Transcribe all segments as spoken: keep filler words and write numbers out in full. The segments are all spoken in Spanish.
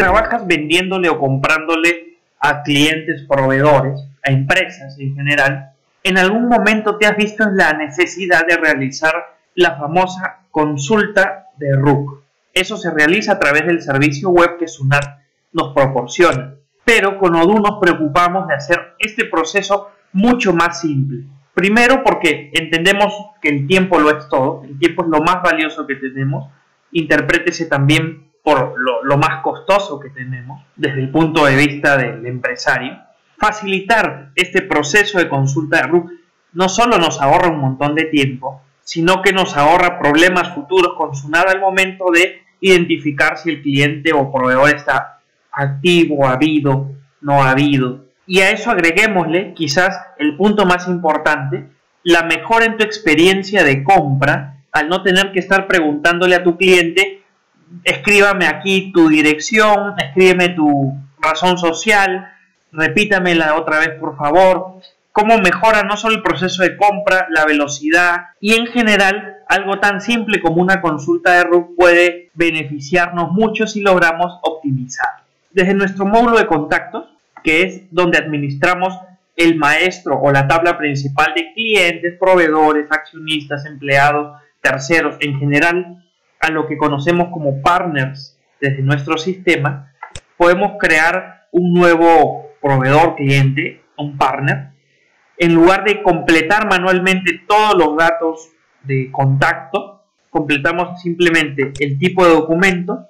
trabajas vendiéndole o comprándole a clientes, proveedores, a empresas en general, en algún momento te has visto en la necesidad de realizar la famosa consulta de R U C. Eso se realiza a través del servicio web que Sunat nos proporciona. Pero con Odoo nos preocupamos de hacer este proceso mucho más simple. Primero porque entendemos que el tiempo lo es todo, el tiempo es lo más valioso que tenemos, interprétese también por lo, lo más costoso que tenemos desde el punto de vista del empresario. Facilitar este proceso de consulta de R U C no solo nos ahorra un montón de tiempo, sino que nos ahorra problemas futuros con Sunat al momento de identificar si el cliente o proveedor está activo, habido, no habido. Y a eso agreguémosle quizás el punto más importante, la mejora en tu experiencia de compra al no tener que estar preguntándole a tu cliente, escríbame aquí tu dirección, escríbeme tu razón social, repítamela otra vez por favor. Cómo mejora no solo el proceso de compra, la velocidad y en general algo tan simple como una consulta de R U C puede beneficiarnos mucho si logramos optimizar. Desde nuestro módulo de contactos, que es donde administramos el maestro o la tabla principal de clientes, proveedores, accionistas, empleados, terceros, en general a lo que conocemos como partners desde nuestro sistema, podemos crear un nuevo proveedor cliente, un partner. En lugar de completar manualmente todos los datos de contacto, completamos simplemente el tipo de documento,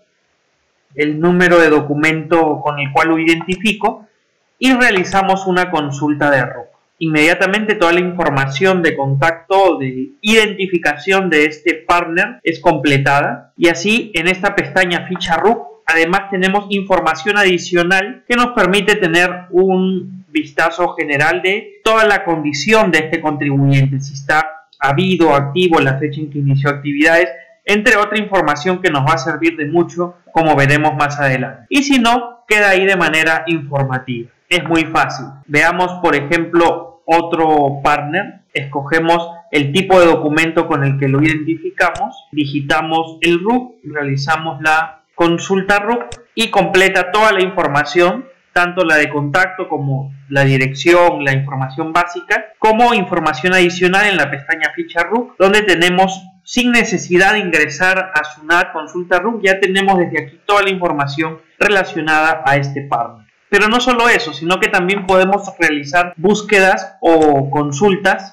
el número de documento con el cual lo identifico y realizamos una consulta de R U C. Inmediatamente toda la información de contacto, de identificación de este partner es completada y así en esta pestaña ficha R U C además tenemos información adicional que nos permite tener un vistazo general de toda la condición de este contribuyente, si está habido, activo, la fecha en que inició actividades, entre otra información que nos va a servir de mucho, como veremos más adelante. Y si no, queda ahí de manera informativa. Es muy fácil. Veamos, por ejemplo, otro partner. Escogemos el tipo de documento con el que lo identificamos, digitamos el R U C, realizamos la consulta R U C y completa toda la información, tanto la de contacto como la dirección, la información básica, como información adicional en la pestaña ficha R U C, donde tenemos, sin necesidad de ingresar a Sunat consulta R U C, ya tenemos desde aquí toda la información relacionada a este partner. Pero no solo eso, sino que también podemos realizar búsquedas o consultas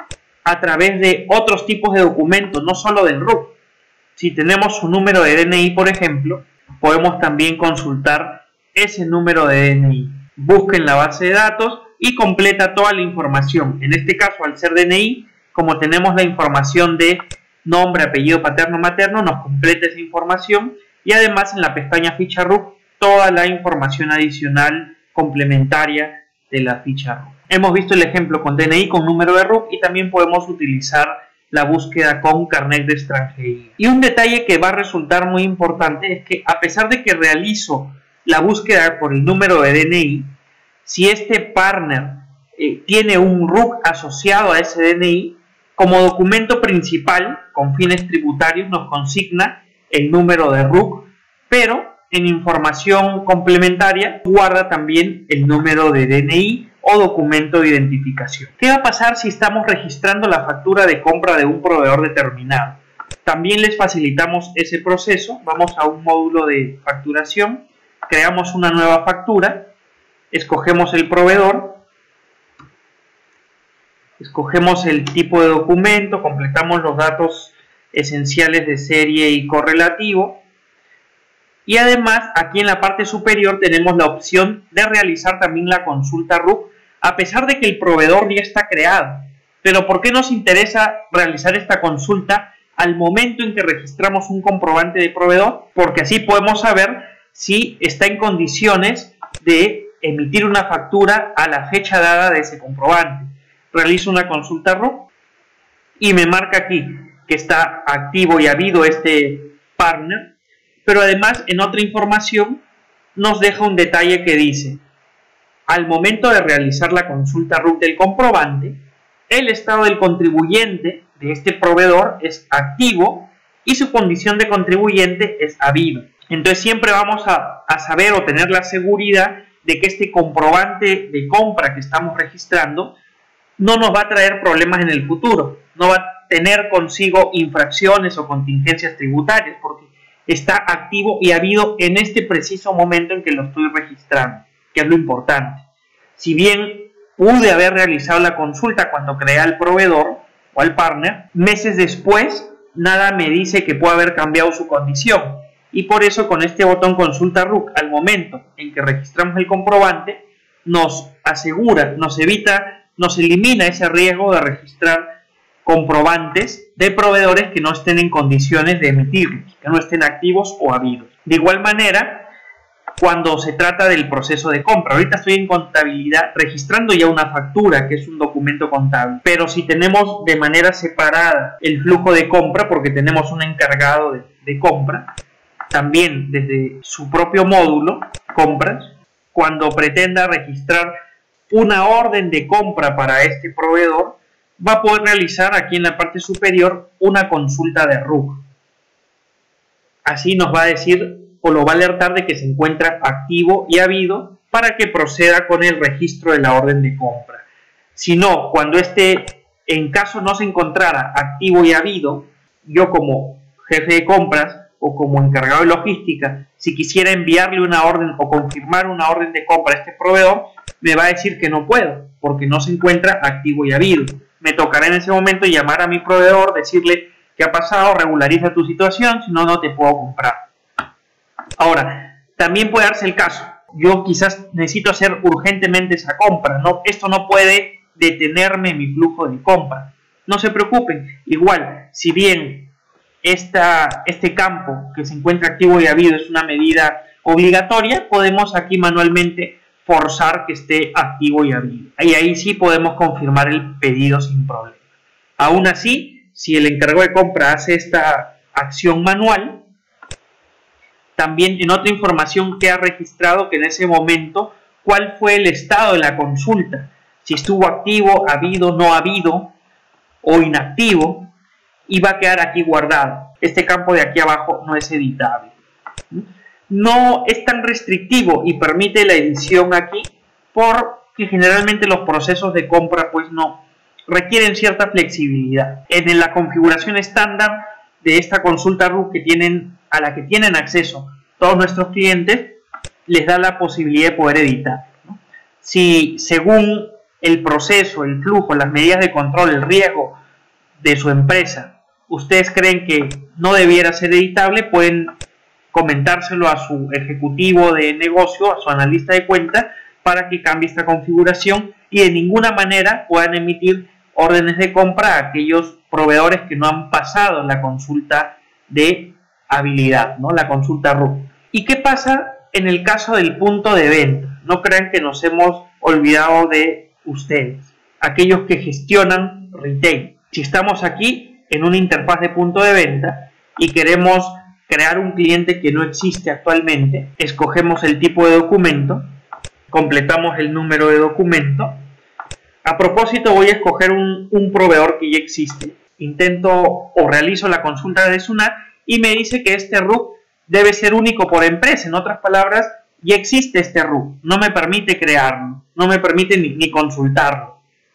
a través de otros tipos de documentos, no solo del R U C. Si tenemos su número de D N I, por ejemplo, podemos también consultar ese número de D N I. Busca en la base de datos y completa toda la información. En este caso, al ser D N I, como tenemos la información de nombre, apellido paterno, materno, nos completa esa información y además en la pestaña ficha R U C toda la información adicional complementaria de la ficha R U C. Hemos visto el ejemplo con D N I, con número de R U C y también podemos utilizar la búsqueda con carnet de extranjería. Y un detalle que va a resultar muy importante es que a pesar de que realizo la búsqueda por el número de D N I, si este partner eh, tiene un R U C asociado a ese D N I, como documento principal con fines tributarios nos consigna el número de R U C, pero en información complementaria guarda también el número de D N I o documento de identificación. ¿Qué va a pasar si estamos registrando la factura de compra de un proveedor determinado? También les facilitamos ese proceso. Vamos a un módulo de facturación, creamos una nueva factura, escogemos el proveedor, escogemos el tipo de documento, completamos los datos esenciales de serie y correlativo. Y además, aquí en la parte superior tenemos la opción de realizar también la consulta R U C, a pesar de que el proveedor ya está creado. Pero ¿por qué nos interesa realizar esta consulta al momento en que registramos un comprobante de proveedor? Porque así podemos saber si está en condiciones de emitir una factura a la fecha dada de ese comprobante. Realizo una consulta R U C y me marca aquí que está activo y habido este partner. Pero además en otra información nos deja un detalle que dice: al momento de realizar la consulta R U C del comprobante, el estado del contribuyente de este proveedor es activo y su condición de contribuyente es habido. Entonces siempre vamos a, a saber o tener la seguridad de que este comprobante de compra que estamos registrando no nos va a traer problemas en el futuro, no va a tener consigo infracciones o contingencias tributarias, porque está activo y habido en este preciso momento en que lo estoy registrando, que es lo importante. Si bien pude haber realizado la consulta cuando creé al proveedor o al partner, meses después nada me dice que pueda haber cambiado su condición, y por eso con este botón consulta R U C, al momento en que registramos el comprobante, nos asegura, nos evita, nos elimina ese riesgo de registrar comprobantes de proveedores que no estén en condiciones de emitirlos, que no estén activos o habidos. De igual manera, cuando se trata del proceso de compra, ahorita estoy en contabilidad registrando ya una factura, que es un documento contable, pero si tenemos de manera separada el flujo de compra, porque tenemos un encargado de, de compra, también desde su propio módulo, compras, cuando pretenda registrar una orden de compra para este proveedor, va a poder realizar aquí en la parte superior una consulta de R U C. Así nos va a decir o lo va a alertar de que se encuentra activo y habido para que proceda con el registro de la orden de compra. Si no, cuando este, en caso no se encontrara activo y habido, yo como jefe de compras o como encargado de logística, si quisiera enviarle una orden o confirmar una orden de compra a este proveedor, me va a decir que no puedo, porque no se encuentra activo y habido. Me tocará en ese momento llamar a mi proveedor, decirle qué ha pasado, regulariza tu situación, si no, no te puedo comprar. Ahora, también puede darse el caso, yo quizás necesito hacer urgentemente esa compra, ¿no? Esto no puede detenerme mi flujo de compra. No se preocupen, igual, si bien esta, este campo que se encuentra activo y habido es una medida obligatoria, podemos aquí manualmente forzar que esté activo y habido. Y ahí sí podemos confirmar el pedido sin problema. Aún así, si el encargado de compra hace esta acción manual, también en otra información que ha registrado que en ese momento, cuál fue el estado de la consulta, si estuvo activo, habido, no habido o inactivo, y va a quedar aquí guardado. Este campo de aquí abajo no es editable. No es tan restrictivo y permite la edición aquí porque generalmente los procesos de compra pues no requieren cierta flexibilidad. En la configuración estándar de esta consulta R U C que tienen, a la que tienen acceso todos nuestros clientes, les da la posibilidad de poder editar, ¿no? Si según el proceso, el flujo, las medidas de control, el riesgo de su empresa, ustedes creen que no debiera ser editable, pueden comentárselo a su ejecutivo de negocio, a su analista de cuentas, para que cambie esta configuración y de ninguna manera puedan emitir órdenes de compra a aquellos proveedores que no han pasado la consulta de habilidad, ¿no? La consulta R U C. ¿Y qué pasa en el caso del punto de venta? No crean que nos hemos olvidado de ustedes, aquellos que gestionan retail. Si estamos aquí en una interfaz de punto de venta y queremos crear un cliente que no existe actualmente, escogemos el tipo de documento, completamos el número de documento. A propósito, voy a escoger un, un proveedor que ya existe. Intento o realizo la consulta de SUNAT y me dice que este R U C debe ser único por empresa. En otras palabras, ya existe este R U C. No me permite crearlo, no me permite ni, ni consultarlo.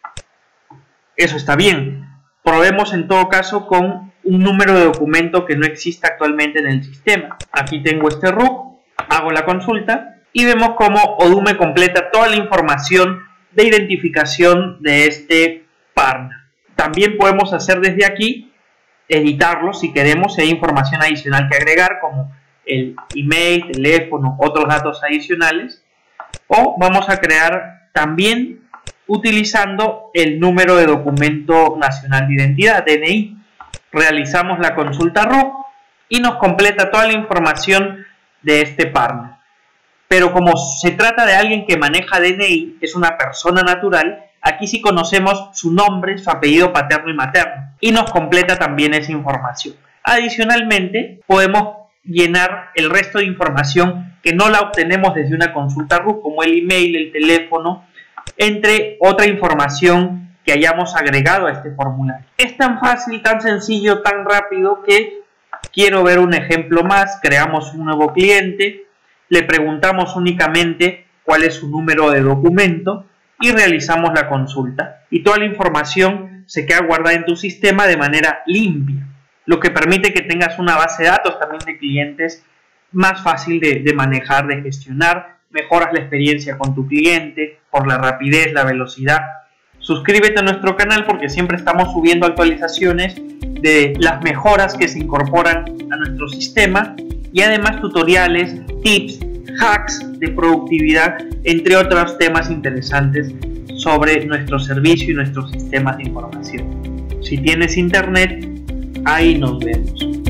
Eso está bien. Probemos en todo caso con un número de documento que no existe actualmente en el sistema. Aquí tengo este R U C, hago la consulta y vemos cómo Odoo me completa toda la información de identificación de este partner. También podemos hacer desde aquí, editarlo si queremos, si hay información adicional que agregar como el email, teléfono, otros datos adicionales, o vamos a crear también utilizando el número de documento nacional de identidad, D N I. Realizamos la consulta R U C y nos completa toda la información de este partner. Pero como se trata de alguien que maneja D N I, es una persona natural, aquí sí conocemos su nombre, su apellido paterno y materno, y nos completa también esa información. Adicionalmente, podemos llenar el resto de información que no la obtenemos desde una consulta R U C, como el email, el teléfono, entre otra información que hayamos agregado a este formulario. Es tan fácil, tan sencillo, tan rápido que quiero ver un ejemplo más, creamos un nuevo cliente, le preguntamos únicamente cuál es su número de documento y realizamos la consulta. Y toda la información se queda guardada en tu sistema de manera limpia, lo que permite que tengas una base de datos también de clientes más fácil de, de manejar, de gestionar. Mejoras la experiencia con tu cliente por la rapidez, la velocidad. Suscríbete a nuestro canal porque siempre estamos subiendo actualizaciones de las mejoras que se incorporan a nuestro sistema y además tutoriales, tips, hacks de productividad, entre otros temas interesantes sobre nuestro servicio y nuestros sistemas de información. Si tienes internet, ahí nos vemos.